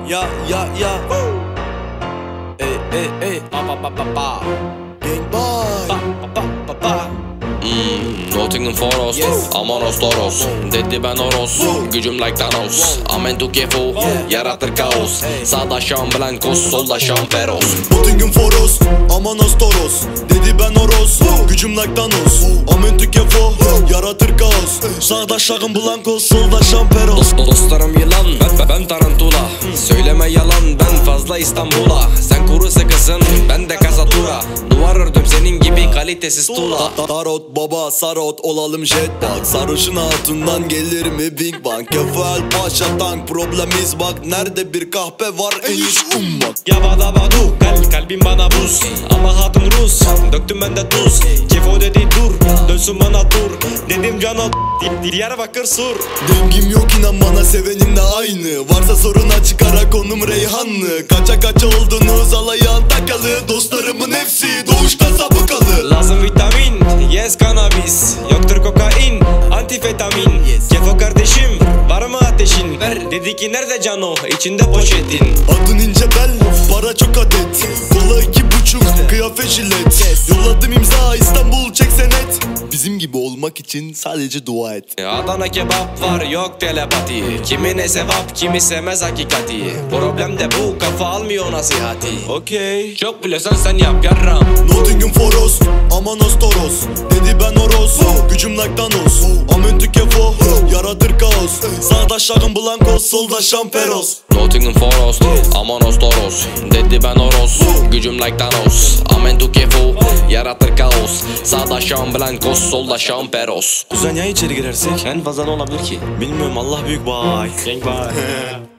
Ya. Ey. Ba. Gang boy. Ba. Nottingham Forest, Amanos Toros. Dedi ben Oros, gücüm like Thanos. Amen to kefo, yaratır kaos. Sağda Sean Blancos, solda Sean Peros. Nottingham Forest, Amanos Toros. Dedi ben Oros, gücüm like Thanos. Amen to kefo, yaratır kaos. Sağda Sean Blancos, solda Sean Peros. Dostlarım yılan, ben tarantula. Söyleme yalan, ben fazla İstanbul'a. Sen kuru sıkısın, ben de kasatura. Duvar ördüm senin gibi kalitesiz tuğla. Tarot baba sarot olalım jetpack. Sarışın altından gelir mi Big Bang? Kefal paşa tank problemiz bak. Nerede bir kahpe var en iyisi ummak. Yabada badu kalbim bana buz. Ama hatun Rus, döktüm ben de tuz. Kefo dedi dur, dönsün bana tur. Dedim cana Diyarbakır sur. Dengim yok inan bana sevenimle aynı. Varsa sorun açık ara konum Reyhanlı. Kaça oldunuz alayan takalı. Dostlarımın hepsi doğuştan sabıkalı. Lazım vitamin, yes cannabis. Yoktur kokain, antifetamin. Kefo kardeşim, var mı ateşin? Dedi ki nerede cano, içinde poşetin. Adın ince bel, para çok adet. Kola 2,5, kıyafet jilet. Yolladım imza İstanbul çek senet. Bizim gibi olmak için sadece dua et. Adana kebap var yok telepati. Kimine sevap kimi sevmez hakikati. Problem de bu kafa almıyor nasihati. Okey. Çok biliyorsan sen yap yarram. Nottingham Forest, Amanos Toros. Dedi ben Oros, gücüm like Thanos. Amen to kefo, yaratır kaos. Sağda Sean Blancos, solda Sean Peros. Nottingham Forest, Amanos Toros. Dedi ben Oros, gücüm like Thanos. Amen to kefo, yaratır kaos. Sağda Sean Blancos, solda Sean Peros. Kuzen ya içeri girersek? En fazla ne olabilir ki? Bilmiyorum, Allah büyük, bye. Gang bye.